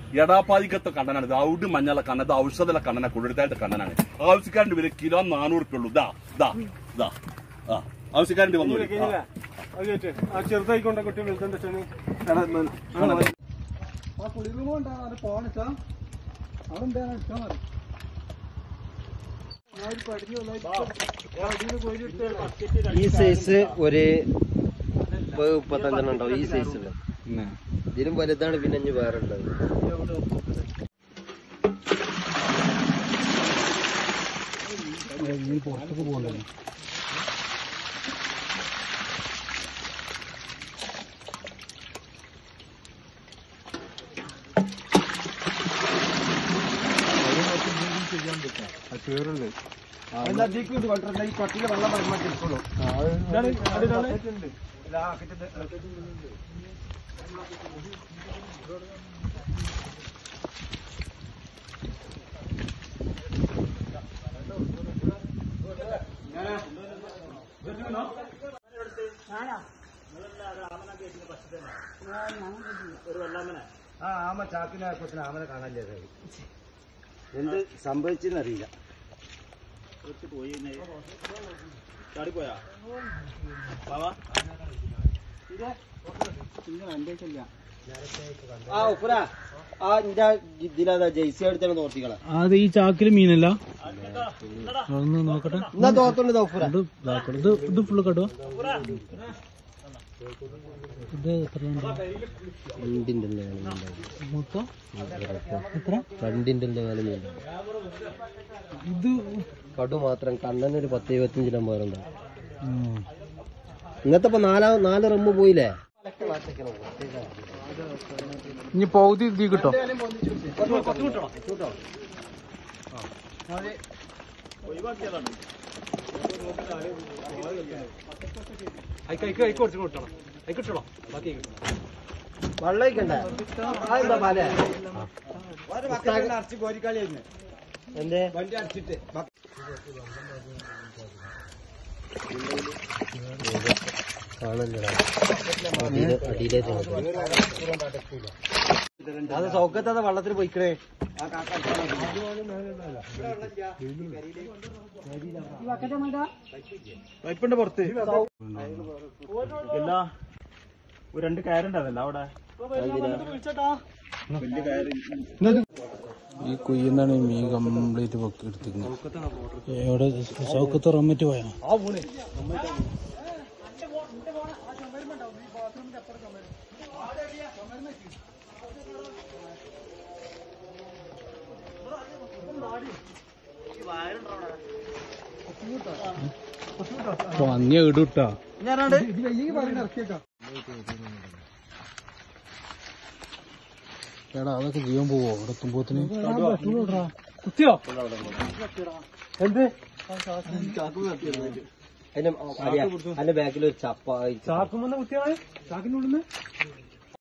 എടാപ്പാതിക്കത്തെ കണ്ണനാണ് ഇത്. ഔഡ് മഞ്ഞള കണ്ണ, ഇത് ഔഷധമുള്ള കണ്ണനാണ്, കുളിർത്തായിട്ട് കണ്ണനാണ്. ആവശ്യക്കാരൻ്റെ വില കിലോ 400 ഉള്ളൂ. ആവശ്യക്കാരൻ്റെ വന്നു ചെറുതായിക്കൊണ്ട കുട്ടി വലുതെന്താ ഈ സൈസ് ഒരു 35 ഉണ്ടാവും. ഈ സൈസില് ഇതിലും വലുതാണ് പിന്നെ ഇനി വേറെ ഉള്ളത്. പുറത്തൊക്കെ പോകണ്ടേ കേറല്ലേ ഈ കൊട്ടിലെ വെള്ളം എടുക്കുള്ളൂ. ആമ ചാക്കിനായപ്പോത്തിന് ആമനെ കാണാനില്ല. എന്ത് സംഭവിച്ചെന്നറിയില്ല. ചാടിപ്പോയാ ജെയ്സി അടുത്താണ് തോർത്തിക്കള. അത് ഈ ചാക്കില് മീനല്ല. നോക്കട്ടെ എന്നാ തോർത്തുണ്ട്. ഇത് ഫുള്ള് കട്ടോ. ഇത് മൊത്തം എത്ര? 2 മേലെ മീൻ. ഇത് കടു മാത്രം കണ്ണനൊരു 10-25 നമ്പർ ഉണ്ടാവും. ഇന്നത്തെ 4 റമ്മ് പോയില്ലേ. ഇനി പൗതി ഇത് കിട്ടോ. വെള്ളയിക്കണ്ട എന്തേ വണ്ടി അടിച്ചിട്ട് അത് സൗഖ്യത്തെ വെള്ളത്തിൽ പോയിക്കണേ. പൈപ്പിന്റെ പുറത്ത് എല്ലാ 2 കയറുണ്ടാവല്ലോ അവിടെ. ഈ കുയ്യെന്നാണ് മീൻ കംപ്ലീറ്റ് പൊക്കി എടുത്തിരിക്കുന്നത്. എവിടെ സൗഖ്യത്ത് റമ്മറ്റ് പോയാ പന്നിയ ഇടൂട്ടാ. എടാ അതൊക്കെ ജീവൻ പോവോ അവിടെ എത്തുമ്പോത്തിന്? കുത്തിയോ? എന്ത് അതിന്റെ ബാക്കിൽ ഒരു ചപ്പ ചാക്കുമ്പോ കുത്തിയാണ് ചാക്കിനുള്ളിന്ന്